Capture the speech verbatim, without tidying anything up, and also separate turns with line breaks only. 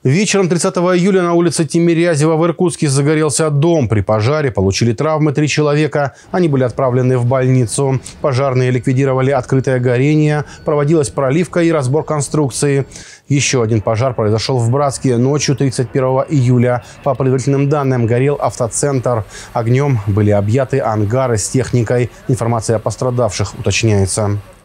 Вечером тридцатого июля на улице Тимирязева в Иркутске загорелся дом. При пожаре получили травмы три человека. Они были отправлены в больницу. Пожарные ликвидировали открытое горение. Проводилась проливка и разбор конструкции. Еще один пожар произошел в Братске ночью тридцать первого июля. По предварительным данным, горел автоцентр. Огнем были объяты ангары с техникой. Информация о пострадавших уточняется.